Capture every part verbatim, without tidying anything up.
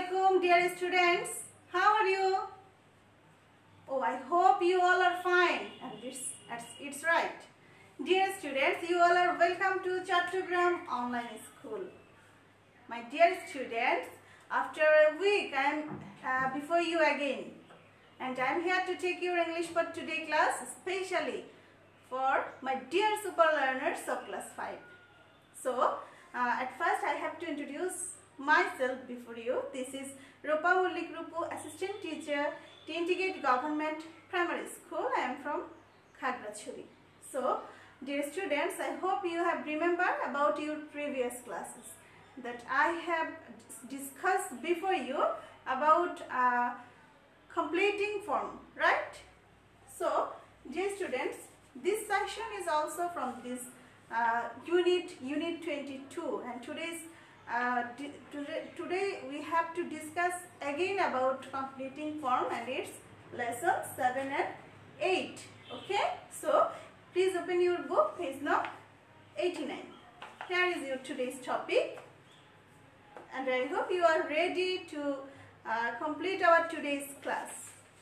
Assalamualaikum dear students. How are you? Oh, I hope you all are fine, and it's, it's right. Dear students, you all are welcome to Chattogram Online School. My dear students, after a week I am uh, before you again, and I am here to take your English for today class, especially for my dear super learners of class five. So, uh, at first I have to introduce myself before you. This is Rupa Mullik Rupu, assistant teacher, Tintigate Government Primary School. I am from Khagrachuri. So, dear students, I hope you have remembered about your previous classes that I have discussed before you about uh, completing form, right? So, dear students, this section is also from this uh, unit, unit twenty-two, and today's Uh, today, today we have to discuss again about completing form, and it's lesson seven and eight. Okay, so please open your book, page number eighty-nine. Here is your today's topic, and I hope you are ready to uh, complete our today's class.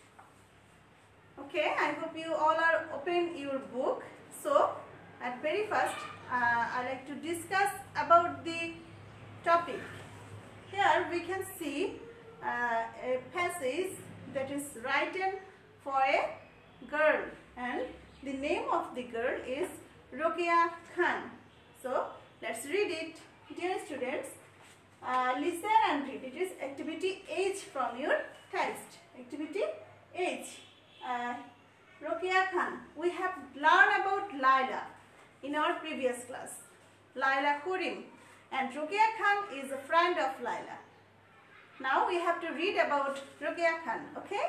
Okay, I hope you all are open your book. So at very first uh, I like to discuss about the topic. Here we can see uh, a passage that is written for a girl, and the name of the girl is Rokeya Khan. So let's read it. Dear students, uh, listen and read. It is activity H from your text. Activity H. Uh, Rokeya Khan. We have learned about Laila in our previous class. Laila Kurim. And Rokeya Khan is a friend of Laila. Now we have to read about Rokeya Khan, okay?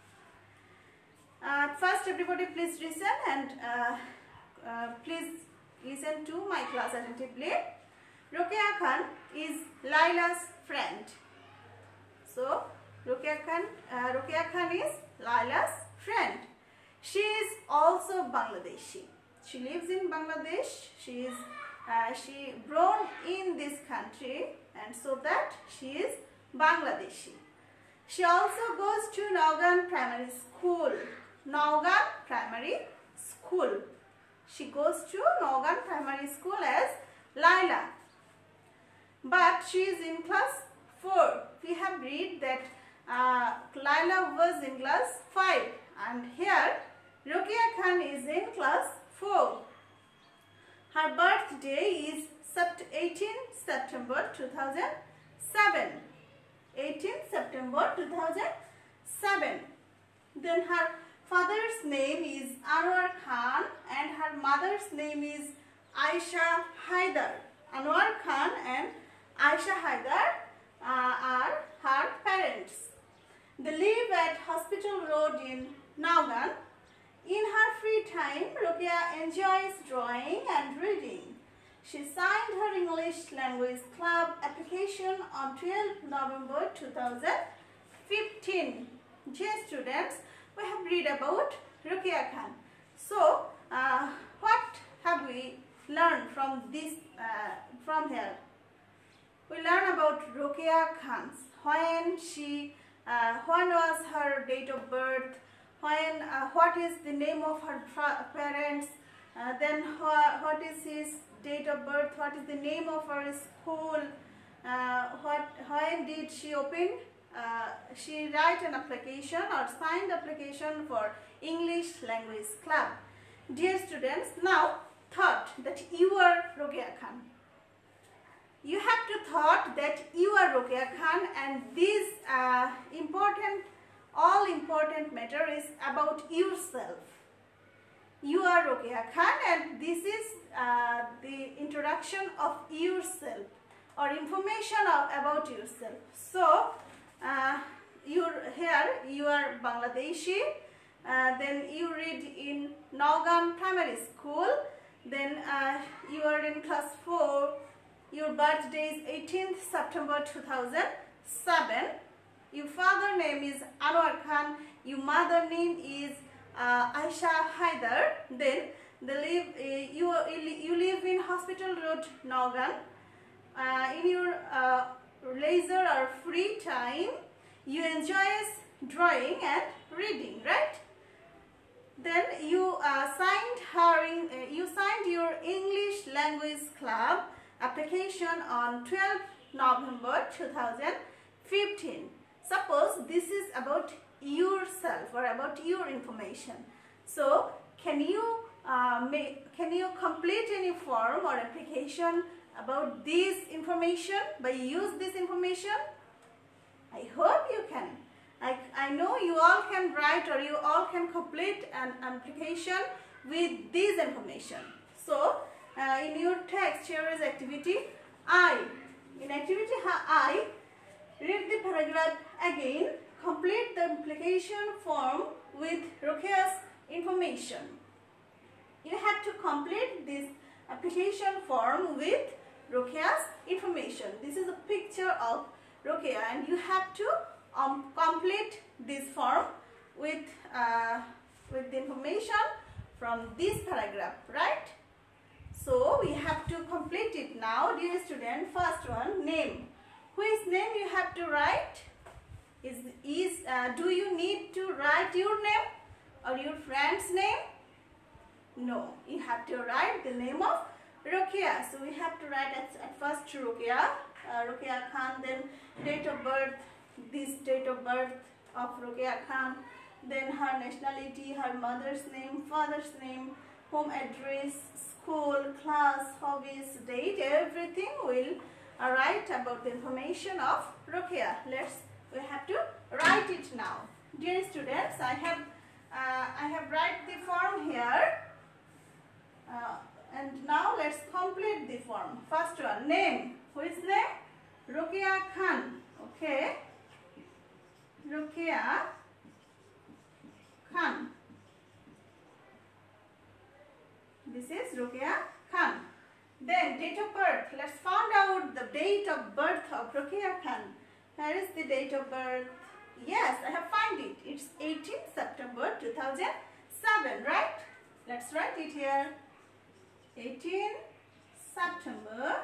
Uh, first, everybody please listen and uh, uh, please listen to my class attentively. Rokeya Khan is Laila's friend. So, Rokeya Khan, uh, Rokeya Khan is Laila's friend. She is also Bangladeshi. She lives in Bangladesh. She is Uh, she born in this country, and so that she is Bangladeshi. She also goes to Naugan Primary School. Naugan Primary School. She goes to Naugan Primary School as Laila. But she is in class four. We have read that uh, Laila was in class five, and here Rokeya Khan is in class four. Her birthday is eighteenth September two thousand seven. eighteenth September two thousand seven. Then her father's name is Anwar Khan and her mother's name is Aisha Haidar. Anwar Khan and Aisha Haidar uh, are her parents. They live at Hospital Road in Naugan. In her free time, Rokeya enjoys drawing and reading. She signed her English language club application on twelfth November two thousand fifteen. Dear students, we have read about Rokeya Khan. So, uh, what have we learned from this, uh, from here? We learn about Rokeya Khan. When she, uh, when was her date of birth? When, uh, what is the name of her parents, uh, then wh what is his date of birth, what is the name of her school, uh, what, when did she open, uh, she write an application or signed application for English language club. Dear students, now thought that you are Rokeya Khan. You have to thought that you are Rokeya Khan, and this uh, important all important matter is about yourself. You are Rokeya Khan, and this is uh, the introduction of yourself or information of, about yourself. So, uh, you're here, you are Bangladeshi, uh, then you read in Naugan Primary School, then uh, you are in class four, your birthday is eighteenth September two thousand seven. Your father name is Anwar Khan. Your mother name is uh, Aisha Haidar. Then they live. Uh, you you live in Hospital Road, Naugan. Uh, in your uh, leisure or her free time, you enjoy drawing and reading, right? Then you uh, signed her in, uh, you signed your English language club application on twelfth November two thousand fifteen. Suppose this is about yourself or about your information. So can you uh, make, can you complete any form or application about this information by use this information? I hope you can. I, I know you all can write or you all can complete an application with this information. So uh, in your text here is activity I. In activity I, read the paragraph again, complete the application form with Rokea's information. You have to complete this application form with Rokea's information. This is a picture of Rokea and you have to um, complete this form with, uh, with the information from this paragraph, right? So we have to complete it now, dear student. First one, name. Which name you have to write? Is, is uh, do you need to write your name or your friend's name? No, you have to write the name of Rokea. So we have to write at, at first Rokea, uh, Rokea Khan, then date of birth, this date of birth of Rokea Khan, then her nationality, her mother's name, father's name, home address, school, class, hobbies, date, everything will uh, write about the information of Rokea. Let's, we have to write it now. Dear students, I have, uh, I have write the form here. Uh, and now let's complete the form. First one, name. Who is name? Rokea Khan. Okay. Rokea Khan. This is Rokea Khan. Then date of birth. Let's find out the date of birth of Rokea Khan. Here is the date of birth. Yes, I have found it. It's eighteenth September two thousand seven, right? Let's write it here. eighteenth September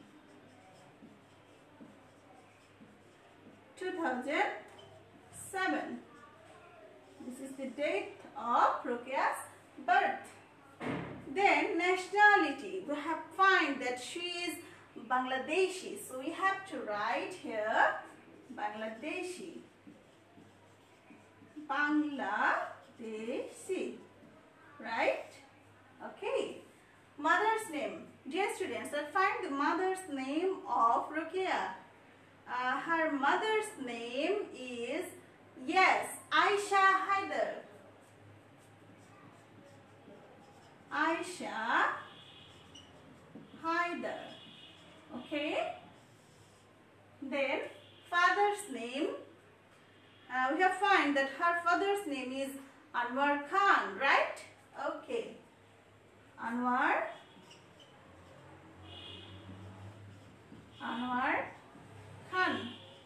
two thousand seven. This is the date of Rokea's birth. Then nationality. We have find that she is Bangladeshi. So we have to write here Bangladeshi. Bangladeshi. Right? Okay. Mother's name. Dear students, let's find the mother's name of Rokea. Uh, her mother's name is, yes, Aisha Haider. Aisha Haider. Okay. Then father's name. Uh, we have find that her father's name is Anwar Khan, right? Okay. Anwar. Anwar Khan.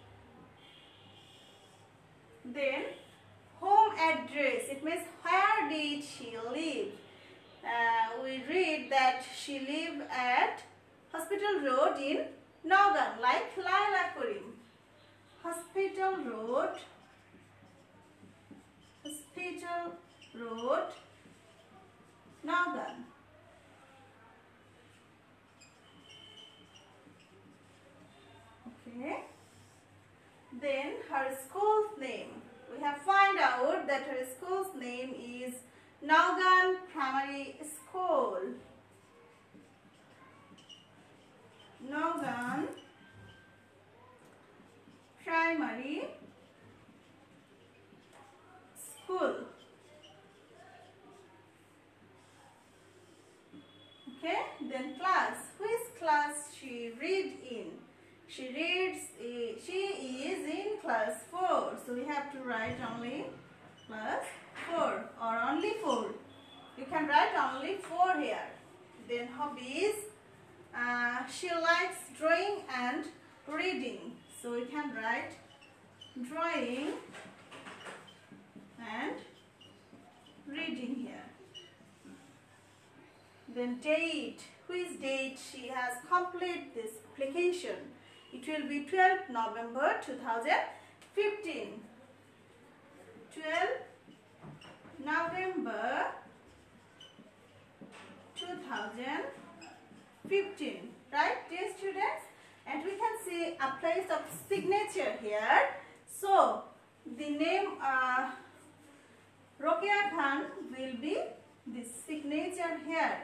Then home address. It means where did she live? Uh, we read that she lived at Hospital Road in Naugan, like Laila Karim. Hospital Road. Hospital Road, Naugan. Okay. Then her school's name. We have find out that her school's name is Naugan Primary School. Naugan Primary School. Okay, then class. Which class she read in? She reads, uh, she is in class four. So we have to write only class four or only four. You can write only four here. Then hobbies. Uh, she likes drawing and reading. So we can write drawing and reading here. Then date. Which date she has completed this application? it will be twelfth November two thousand fifteen. twelfth November two thousand fifteen, right, dear students? And we can see a place of signature here. So the name uh, Rokeya Khan will be the signature here.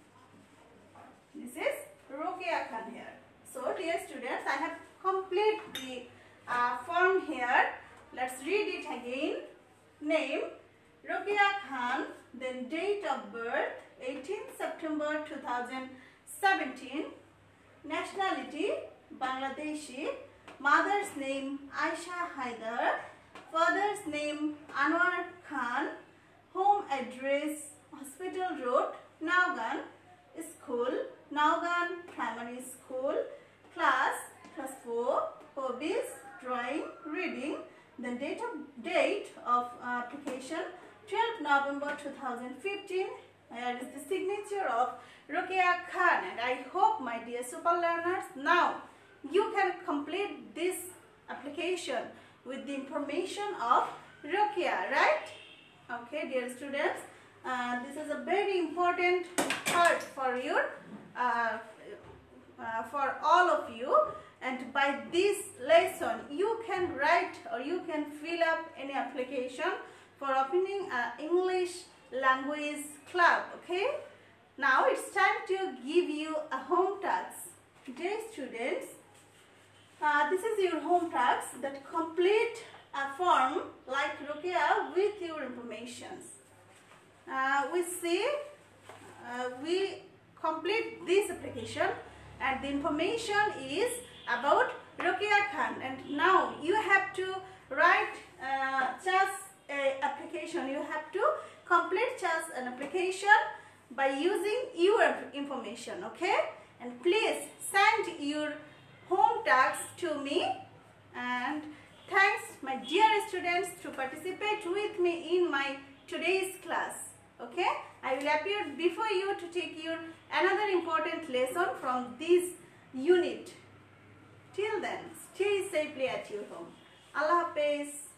This is Rokeya Khan here. So dear students, I have complete the uh, form here. Let's read it again. Name Rokeya Khan, then date of birth eighteenth September two thousand seventeen, nationality Bangladeshi, mother's name Aisha Haidar, father's name Anwar Khan, home address Hospital Road, Naugan, school Naugan Primary School, class class four, hobbies drawing, reading, the date of date of uh, application twelfth November two thousand fifteen. Here is the signature of Rokeya Khan, and I hope, my dear super learners, now you can complete this application with the information of Rokeya, right? Okay, dear students, uh, this is a very important part for your uh, uh, for all of you, and by this lesson you can write or you can fill up any application for opening an English language club. Okay, now it's time to give you a home task. Dear students, uh, this is your home task, that complete a form like Rokeya with your informations. Uh, we see uh, we complete this application, and the information is about Rokeya Khan, and now you have to write uh, just a application. You have to complete just an application by using your information. Okay, and please send your home task to me. And thanks, my dear students, to participate with me in my today's class. Okay, I will appear before you to take your another important lesson from this unit. Till then, stay safely at your home. Allah Hafiz.